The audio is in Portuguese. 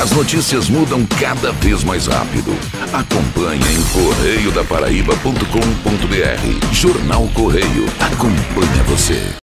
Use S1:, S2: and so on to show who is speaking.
S1: As notícias mudam cada vez mais rápido. Acompanhe em correiodaparaíba.com.br. Jornal Correio. Acompanha você.